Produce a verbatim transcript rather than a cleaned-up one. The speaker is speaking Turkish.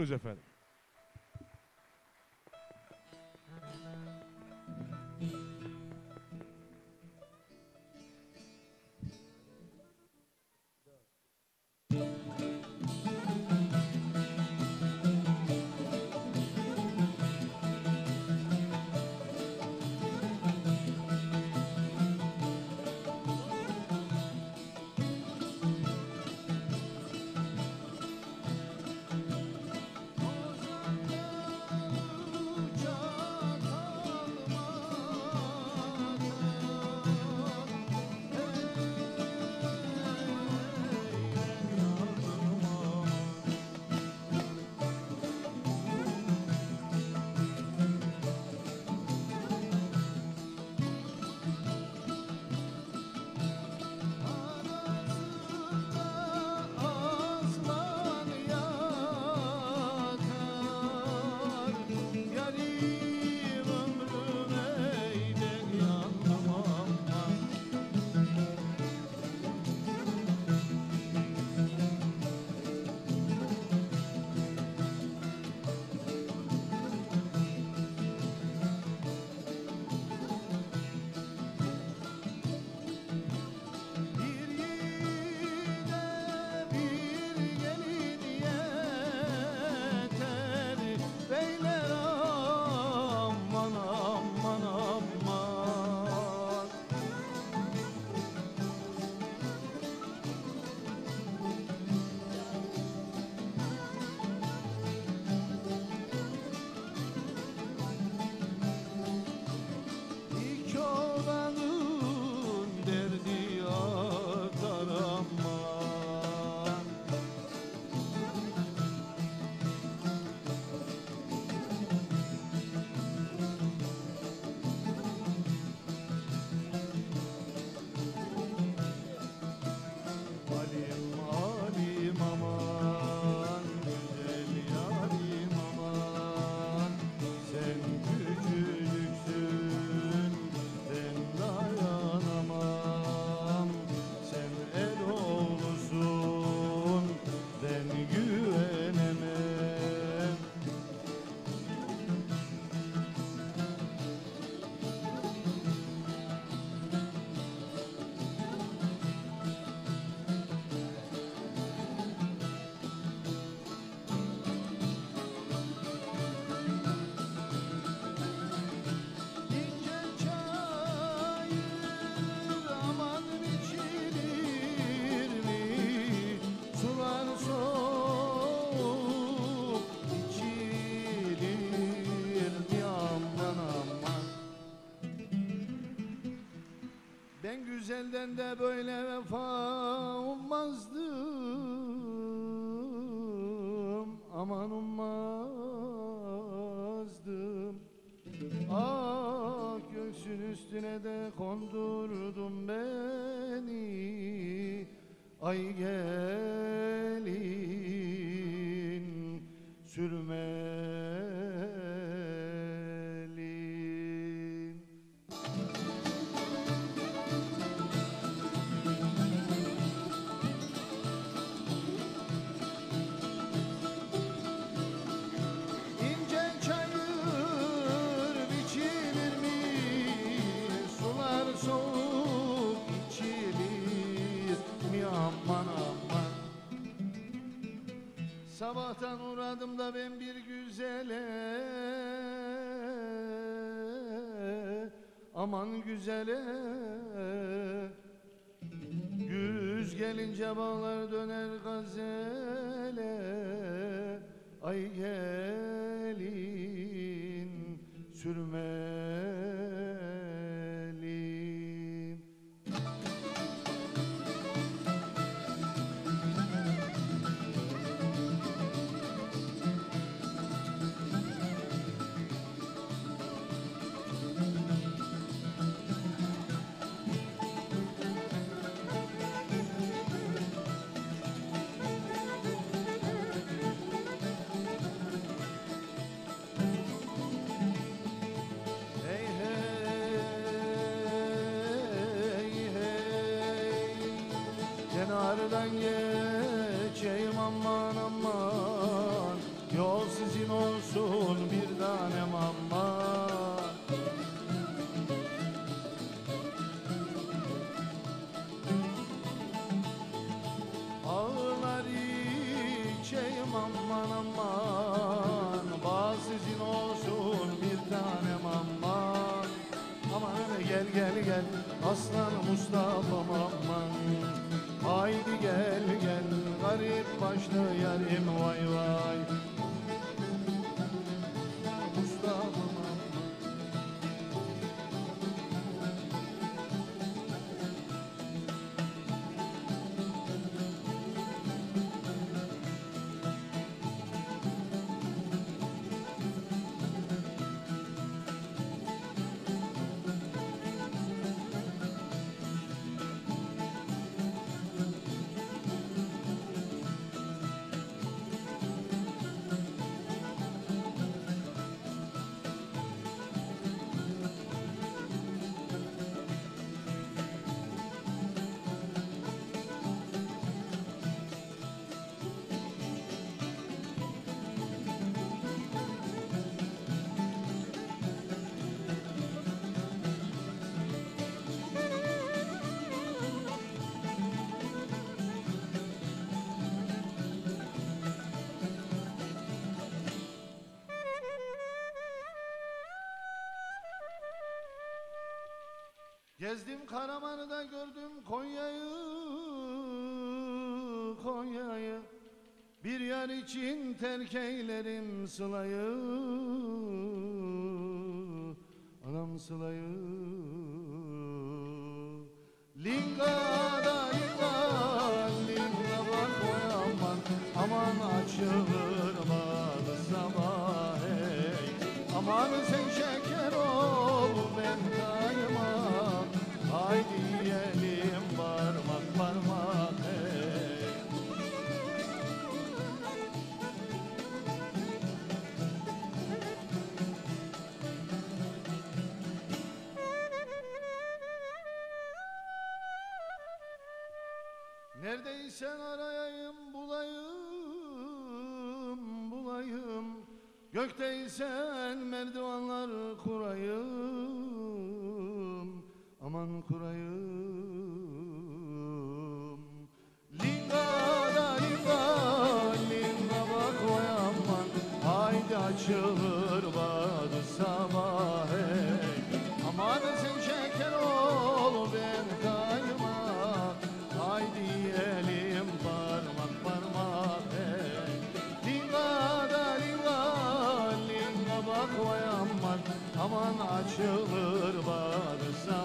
efendim. Ben güzelden de böyle vefa ummazdım, aman ummazdım. Ah, göğsün üstüne de kondurdum beni, ay gelin sürmelin. Soğuk içilir mi aman aman. Sabahtan uğradım da ben bir güzele, aman güzele. Güz gelince bağlar döner gazele, ay gelin sürmelin. aman, bal sizin olsun bir tanem aman. Aman hele gel gel gel aslan Mustafa'm aman. Haydi gel gel garip başlı yarim vay vay. Mustafa'm aman. Gezdim Karaman'ı da gördüm Konya'yı, Konya'yı. Bir yer için terk eylerim Sıla'yı, anam Sıla'yı. Linga da linga, linga bak oy aman, aman açılır bağlı sabah hey. Aman sen şeker ol ben kaymak, haydi yiyelim parmak parmak hey. Neredeysen arayayım bulayım bulayım, gökteysen merdivenler kurayım, aman kurayım. Linga da linga, linga bak oy aman, haydi açılır bağdı sabah hey. Aman sen şeker ol ben kaymak, haydi yiyelim parmak parmak hey. Linga da linga, linga bak oy aman, aman açılır bağdı sabah.